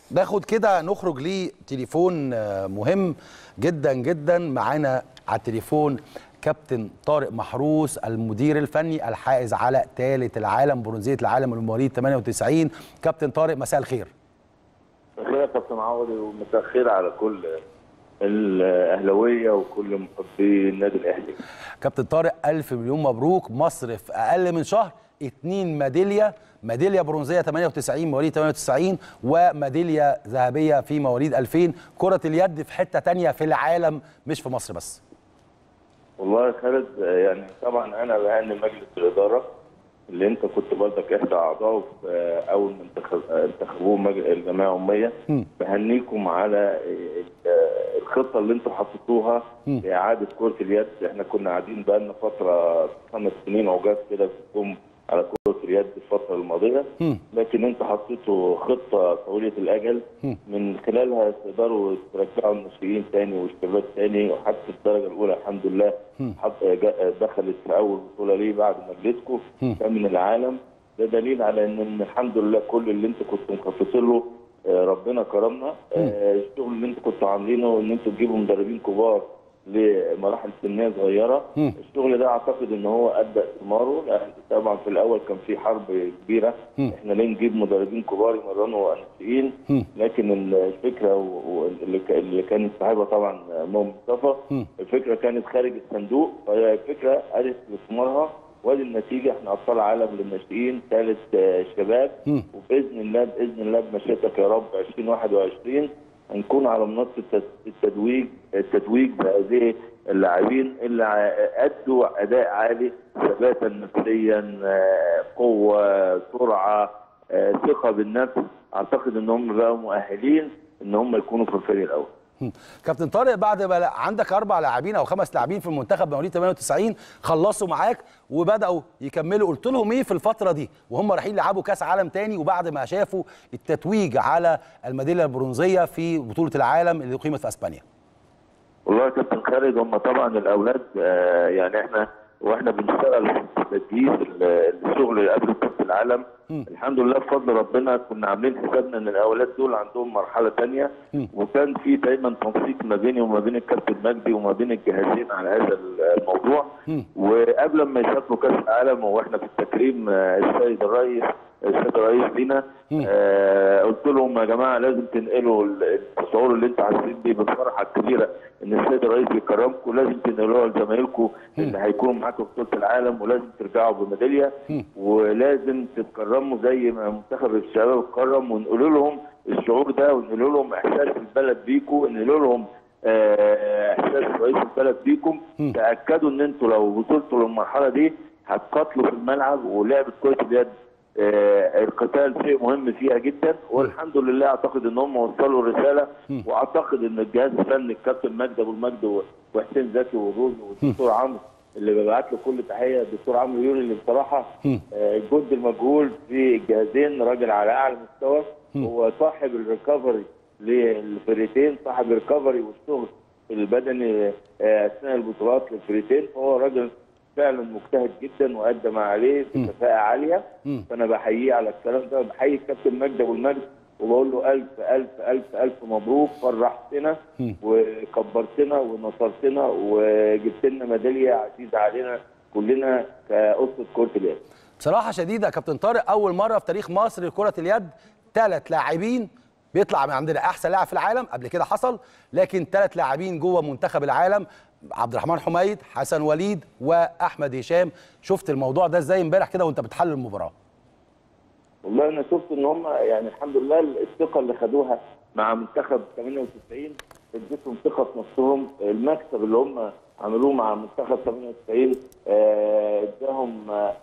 ناخد كده نخرج ليه تليفون مهم جدا جدا. معانا على التليفون كابتن طارق محروس المدير الفني الحائز على ثالث العالم برونزيه العالم لمواليد 98. كابتن طارق مساء الخير. مساء الخير يا كابتن عوضي، ومساء الخير على كل الاهلاويه وكل محبي النادي الاهلي. كابتن طارق الف مليون مبروك، مصر في اقل من شهر 2 ميداليه برونزيه 98 مواليد 98 وميداليه ذهبيه في مواليد 2000. كره اليد في حته ثانيه في العالم مش في مصر بس. والله يا خالد، يعني طبعا انا بهني مجلس الاداره اللي انت كنت برضك احدى اعضائه في اول ما انتخبوه الجمعيه العموميه. بهنيكم على الخطه اللي انتم حطيتوها لاعاده كره اليد. احنا كنا قاعدين بقى لنا فتره 5 سنين عجاز كده بتقوم على كره اليد الفتره الماضيه، لكن انتوا حطيتوا خطه طويله الاجل من خلالها تقدروا ترجعوا الناشئين تاني والشباب تاني، وحتى الدرجه الاولى الحمد لله دخلت في اول بطوله ليه بعد ما جلتكم كان من العالم. ده دليل على ان الحمد لله كل اللي انتوا كنتوا مخططين له ربنا كرمنا. الشغل اللي انتوا كنتوا عاملينه ان انتوا تجيبوا مدربين كبار لمراحل سنيه صغيره، الشغل ده اعتقد ان هو ادى ثماره. لان طبعا في الاول كان في حرب كبيره، احنا ليه نجيب مدربين كبار يمرنوا ناشئين؟ لكن الفكره اللي كانت صاحبها طبعا مصطفى، الفكره كانت خارج الصندوق، فهي الفكره ادت لثمارها وادي النتيجه. احنا ابطال عالم للناشئين ثالث شباب، وباذن الله باذن الله بمشيئتك يا رب 2021 هنكون على منصه التتويج بهذه اللاعبين اللي ادوا اداء عالي، ثباتا نفسيا، قوه، سرعه، ثقه بالنفس. اعتقد ان هم بقوا مؤهلين ان هم يكونوا في الفريق الاول. كابتن طارق، بعد ما عندك 4 لاعبين او 5 لاعبين في المنتخب مواليد 98 خلصوا معاك وبداوا يكملوا، قلت لهم ايه في الفتره دي وهم رايحين يلعبوا كاس عالم تاني وبعد ما شافوا التتويج على الميداليه البرونزيه في بطوله العالم اللي اقيمت في اسبانيا؟ والله يا كابتن خالد، هم طبعا الاولاد يعني احنا بنشتغل في تجهيز الشغل قبل بطوله العالم. الحمد لله بفضل ربنا كنا عاملين حسابنا ان الاولاد دول عندهم مرحله ثانيه، وكان في دايما تنسيق ما بيني وما بين الكابتن مجدي وما بين الجهازين على هذا الموضوع. وقبل ما يسافروا كاس العالم واحنا في التكريم السيد الرئيس لينا، قلت لهم يا جماعه لازم تنقلوا الشعور اللي انتوا حاسين بيه بالفرحه الكبيره ان السيد الرئيس بيكرمكم، لازم تنقلوها لزمايلكم اللي هيكونوا معاكم في بطوله العالم، ولازم ترجعوا بميداليه، ولازم تتكرموا زي ما منتخب الشباب اتكرم، ونقول لهم الشعور ده، ونقول لهم احساس البلد بيكم، ونقول لهم احساس رئيس البلد بيكم. تاكدوا ان انتوا لو وصلتوا للمرحله دي هتقاتلوا في الملعب، ولعبه كره اليد القتال شيء مهم فيها جدا، والحمد لله اعتقد ان هم وصلوا الرساله. واعتقد ان الجهاز الفني الكابتن مجدي ابو المجد وحسين زكي والروز والدكتور عمرو اللي ببعت له كل تحيه، الدكتور عمرو يوري اللي بصراحه الجهد المجهول في الجهازين، راجل على اعلى مستوى، هو صاحب الريكفري للفريقين، صاحب الريكفري والشغل البدني اثناء البطولات للفريقين، فهو راجل فعلا مجتهد جدا وادى ما عليه بكفاءه عاليه. فانا بحييه على الكلام ده، بحيي الكابتن مجدي ابو المجد وبقول له الف الف الف الف مبروك، فرحتنا وكبرتنا ونصرتنا وجبت لنا ميداليه عزيزه علينا كلنا كاسره كره اليد. بصراحه شديده يا كابتن طارق، اول مره في تاريخ مصر لكره اليد 3 لاعبين بيطلع من عندنا احسن لاعب في العالم. قبل كده حصل، لكن 3 لاعبين جوه منتخب العالم، عبد الرحمن حميد، حسن وليد، واحمد هشام. شفت الموضوع ده ازاي امبارح كده وانت بتحلل المباراه؟ والله انا شفت ان هم يعني الحمد لله الثقه اللي خدوها مع منتخب 98 اديتهم ثقه في نفسهم. المكسب اللي هم عملوه مع منتخب 98 اداهم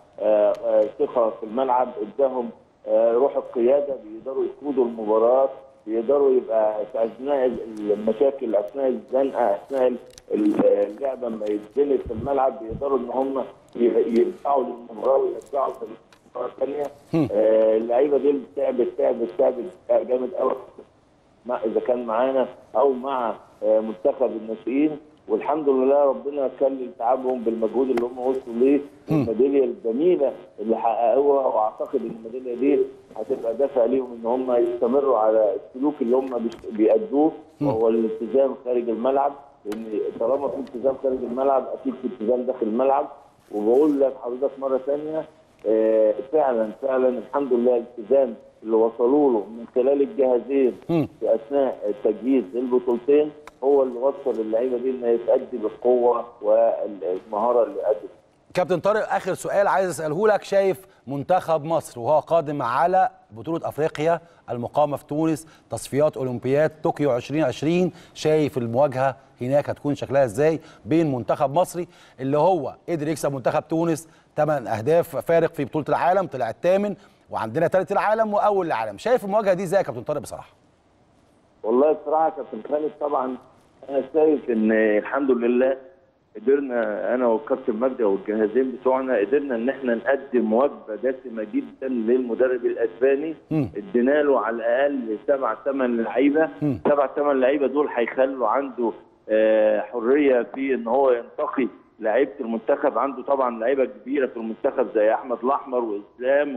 ثقه في الملعب، اداهم روح القياده، بيقدروا يقودوا المباراه، بيقدروا يبقى في اثناء المشاكل، اثناء الزنقه، اثناء اللعبه لما يتزنق في الملعب بيقدروا ان هم يرجعوا للمباراه ويرجعوا في المباراه الثانيه. اللعيبه دي تعبت جامد قوي، اذا كان معانا او مع منتخب الناشئين. والحمد لله ربنا كلل تعبهم بالمجهود اللي هم وصلوا ليه، والميداليه الجميله اللي حققوها. واعتقد ان الميداليه دي هتبقى دافع ليهم ان هم يستمروا على السلوك اللي هم بيأدوه، وهو الالتزام خارج الملعب، لان طالما في التزام خارج الملعب اكيد في التزام داخل الملعب. وبقول لحضرتك مره ثانيه فعلا فعلا الحمد لله الالتزام اللي وصلوا له من خلال الجهازين في اثناء التجهيز للبطولتين هو اللي وصل اللعيبه دي انها تأدي بالقوه والمهاره اللي أدت. كابتن طارق، اخر سؤال عايز اساله لك، شايف منتخب مصر وهو قادم على بطوله افريقيا المقامه في تونس، تصفيات اولمبياد طوكيو 2020، شايف المواجهه هناك هتكون شكلها ازاي بين منتخب مصري اللي هو قدر يكسب منتخب تونس 8 اهداف فارق في بطوله العالم، طلع الثامن، وعندنا ثالث العالم واول العالم، شايف المواجهه دي ازاي يا كابتن طارق بصراحه؟ والله بصراحه كابتن خالد طبعا انا شايف ان الحمد لله قدرنا انا والكابتن مجدي والجهازين بتوعنا قدرنا ان احنا نقدم وجبه دسمه جدا للمدرب الاسباني. ادينا له على الاقل 7 8 لعيبه، 7 8 لعيبه دول هيخلوا عنده حريه في ان هو ينتقي لعيبه المنتخب. عنده طبعا لعيبه كبيره في المنتخب زي احمد الاحمر واسلام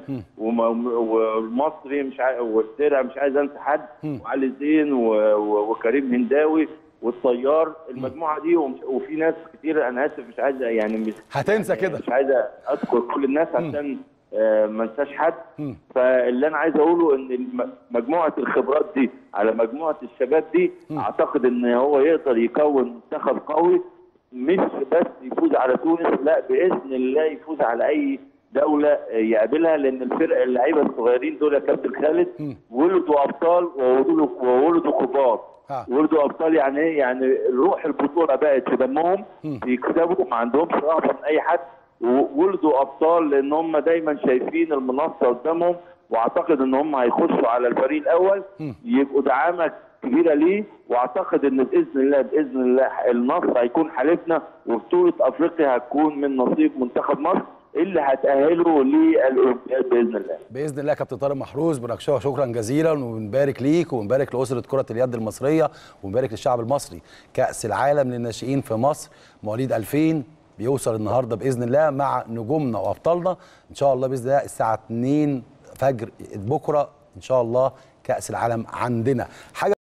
والمصري والدرع مش عايز انسى حد، وعلي زين وكريم هنداوي والطيار. المجموعه دي وفي ناس كتير انا اسف مش عايز يعني مش هتنسى يعني كده، مش عايز اذكر كل الناس عشان ما انساش حد. فاللي انا عايز اقوله ان مجموعه الخبرات دي على مجموعه الشباب دي اعتقد ان هو يقدر يكون منتخب قوي، مش بس يفوز على تونس، لا باذن الله يفوز على اي دوله يقابلها، لان الفرق اللعيبه الصغيرين دول يا كابتن خالد ولدوا ابطال وولدوا كبار. ولدوا ابطال يعني ايه؟ يعني روح البطوله بقت في دمهم، بيكسبوا ما عندهمش رهبه من اي حد، وولدوا ابطال لان هم دايما شايفين المنصه قدامهم. واعتقد ان هم هيخشوا على الفريق الاول يبقوا دعامه كبيره ليه. واعتقد ان باذن الله النصر هيكون حليفنا، وبطوله افريقيا هتكون من نصيب منتخب مصر اللي هتأهله للأولمبياد بإذن الله. بإذن الله. كابتن طارق محروس بنكشفه شكرا جزيلا، وبنبارك ليك وبنبارك لأسرة كرة اليد المصرية وبنبارك للشعب المصري. كأس العالم للناشئين في مصر مواليد 2000 بيوصل النهارده بإذن الله مع نجومنا وأبطالنا إن شاء الله بإذن الله الساعة 2 فجر بكرة إن شاء الله كأس العالم عندنا. حاجة